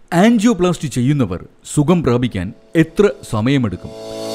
Angioplasty ചെയ്യുന്നവർ സുഖം പ്രാപിക്കാൻ എത്ര സമയമെടുക്കും?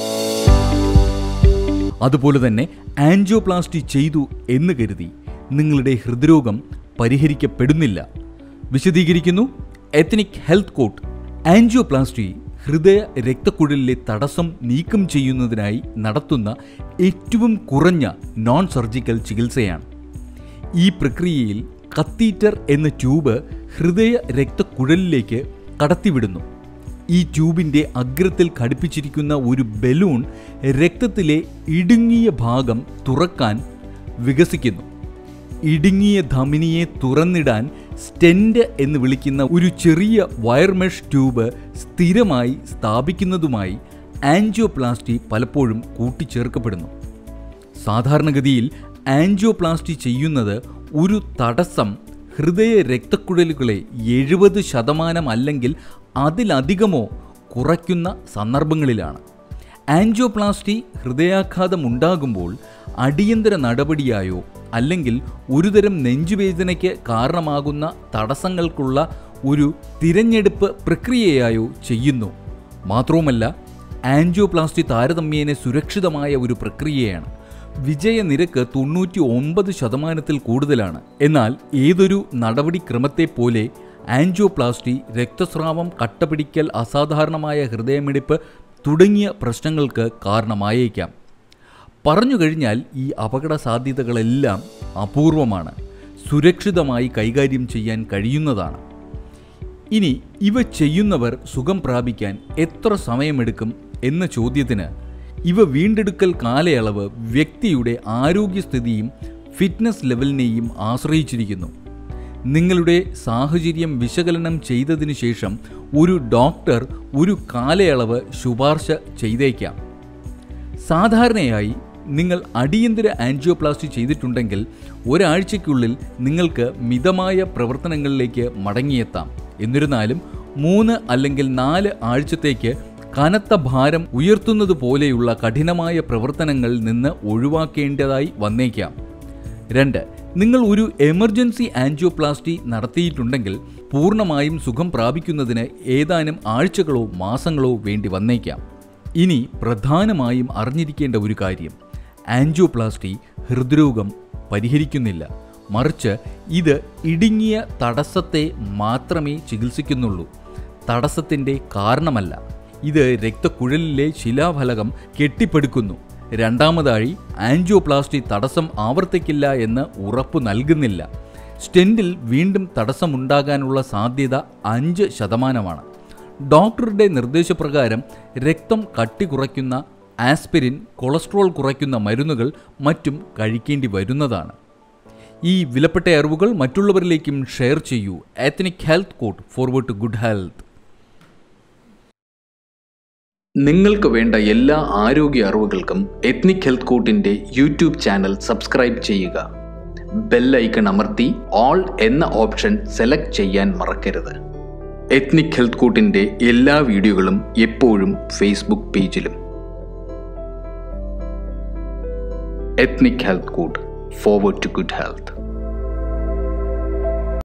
അതുപോലെ തന്നെ ആൻജിയോപ്ലാസ്റ്റി ചെയ്തു എന്ന് കരുതി നിങ്ങളുടെ ഹൃദ്രോഗം പരിഹരിക്കപ്പെടുന്നില്ല. വിശദീകരിക്കുന്നു എത്നിക് ഹെൽത്ത് കോട്ട്. ആൻജിയോപ്ലാസ്റ്റി ഹൃദയ രക്തക്കുഴലിലെ തടസ്സം നീക്കം ചെയ്യുന്നതിനായി നടത്തുന്ന ഏറ്റവും കുറഞ്ഞ നോൺ സർജിക്കൽ ചികിത്സയാണ്. ഈ പ്രക്രിയയിൽ കത്തീറ്റർ എന്ന ട്യൂബ് ഹൃദയ രക്തക്കുഴലിലേക്ക് കടത്തിവിടുന്നു. ഈ ട്യൂബിൻ്റെ അഗ്രത്തിൽ ഘടിപ്പിച്ചിരിക്കുന്ന ഒരു ബലൂൺ രക്തത്തിലെ ഇടുങ്ങിയ ഭാഗം തുറക്കാൻ വികസിക്കുന്നു. ഇടുങ്ങിയ ധമനിയെ തുറന്നിടാൻ സ്റ്റെൻറ്റ് എന്ന് വിളിക്കുന്ന ഒരു ചെറിയ വയർ മെഷ് ട്യൂബ് സ്ഥിരമായി സ്ഥാപിക്കുന്നതുമായി ആൻജിയോപ്ലാസ്റ്റി പലപ്പോഴും കൂട്ടിച്ചേർക്കപ്പെടുന്നു. സാധാരണഗതിയിൽ ആൻജിയോപ്ലാസ്റ്റി ചെയ്യുന്നത് ഒരു തടസ്സം ഹൃദയ രക്തക്കുഴലുകളെ 70% അല്ലെങ്കിൽ അതിലധികമോ കുറയ്ക്കുന്ന സന്ദർഭങ്ങളിലാണ്. ആൻജിയോപ്ലാസ്റ്റി ഹൃദയാഘാതം ഉണ്ടാകുമ്പോൾ അടിയന്തര നടപടിയായോ അല്ലെങ്കിൽ ഒരുതരം നെഞ്ചുവേദനയ്ക്ക് കാരണമാകുന്ന തടസ്സങ്ങൾക്കുള്ള ഒരു തിരഞ്ഞെടുപ്പ് പ്രക്രിയയായോ ചെയ്യുന്നു. മാത്രവുമല്ല, ആൻജിയോപ്ലാസ്റ്റി താരതമ്യേന സുരക്ഷിതമായ ഒരു പ്രക്രിയയാണ്. വിജയനിരക്ക് 99% കൂടുതലാണ്. എന്നാൽ ഏതൊരു നടപടിക്രമത്തെ പോലെ ആൻജിയോപ്ലാസ്റ്റി രക്തസ്രാവം, കട്ടപിടിക്കൽ, അസാധാരണമായ ഹൃദയമിടിപ്പ് തുടങ്ങിയ പ്രശ്നങ്ങൾക്ക് കാരണമായേക്കാം. പറഞ്ഞു കഴിഞ്ഞാൽ ഈ അപകട സാധ്യതകളെല്ലാം അപൂർവമാണ്, സുരക്ഷിതമായി കൈകാര്യം ചെയ്യാൻ കഴിയുന്നതാണ്. ഇനി ഇവ ചെയ്യുന്നവർ സുഖം പ്രാപിക്കാൻ എത്ര സമയമെടുക്കും എന്ന ചോദ്യത്തിന് ഇവ വീണ്ടെടുക്കൽ കാലയളവ് വ്യക്തിയുടെ ആരോഗ്യസ്ഥിതിയും ഫിറ്റ്നസ് ലെവലിനെയും ആശ്രയിച്ചിരിക്കുന്നു. നിങ്ങളുടെ സാഹചര്യം വിശകലനം ചെയ്തതിനു ശേഷം ഒരു ഡോക്ടർ ഒരു കാലയളവ് ശുപാർശ ചെയ്തേക്കാം. സാധാരണയായി നിങ്ങൾ അടിയന്തര ആൻജിയോപ്ലാസ്റ്റി ചെയ്തിട്ടുണ്ടെങ്കിൽ ഒരാഴ്ചയ്ക്കുള്ളിൽ നിങ്ങൾക്ക് മിതമായ പ്രവർത്തനങ്ങളിലേക്ക് മടങ്ങിയെത്താം. എന്നിരുന്നാലും 3 അല്ലെങ്കിൽ 4 ആഴ്ചത്തേക്ക് കനത്ത ഭാരം ഉയർത്തുന്നത് പോലെയുള്ള കഠിനമായ പ്രവർത്തനങ്ങളിൽ നിന്ന് ഒഴിവാക്കേണ്ടതായി വന്നേക്കാം. 2. നിങ്ങൾ ഒരു എമർജൻസി ആൻജിയോപ്ലാസ്റ്റി നടത്തിയിട്ടുണ്ടെങ്കിൽ പൂർണ്ണമായും സുഖം പ്രാപിക്കുന്നതിന് ഏതാനും ആഴ്ചകളോ മാസങ്ങളോ വേണ്ടി വന്നേക്കാം. ഇനി പ്രധാനമായും അറിഞ്ഞിരിക്കേണ്ട ഒരു കാര്യം, ആൻജിയോപ്ലാസ്റ്റി ഹൃദ്രോഗം പരിഹരിക്കുന്നില്ല. മറിച്ച് ഇത് ഇടുങ്ങിയ തടസ്സത്തെ മാത്രമേ ചികിത്സിക്കുന്നുള്ളൂ, തടസ്സത്തിൻ്റെ കാരണമല്ല. ഇത് രക്തക്കുഴലിലെ ശിലാഫലകം കെട്ടിപ്പടുക്കുന്നു. രണ്ടാമതായി, ആൻജിയോപ്ലാസ്റ്റി തടസ്സം ആവർത്തിക്കില്ല എന്ന് ഉറപ്പു നൽകുന്നില്ല. സ്റ്റെൻറ്റിൽ വീണ്ടും തടസ്സമുണ്ടാകാനുള്ള സാധ്യത 5%. ഡോക്ടറുടെ നിർദ്ദേശപ്രകാരം രക്തം കട്ടി കുറയ്ക്കുന്ന ആസ്പിരിൻ, കൊളസ്ട്രോൾ കുറയ്ക്കുന്ന മരുന്നുകൾ മറ്റും കഴിക്കേണ്ടി വരുന്നതാണ്. ഈ വിലപ്പെട്ട അറിവുകൾ മറ്റുള്ളവരിലേക്കും ഷെയർ ചെയ്യൂ. Ethnic health court, forward to good health. നിങ്ങൾക്ക് വേണ്ട എല്ലാ ആരോഗ്യ അറിവുകൾക്കും എത്നിക് ഹെൽത്ത് കോട്ടിൻ്റെ യൂട്യൂബ് ചാനൽ സബ്സ്ക്രൈബ് ചെയ്യുക. ബെൽ ഐക്കൺ അമർത്തി ഓൾ എന്ന ഓപ്ഷൻ സെലക്ട് ചെയ്യാൻ മറക്കരുത്. എത്നിക് ഹെൽത്ത് കോട്ടിൻ്റെ എല്ലാ വീഡിയോകളും എപ്പോഴും ഫേസ്ബുക്ക് പേജിലും. Ethnic health court, forward to good health.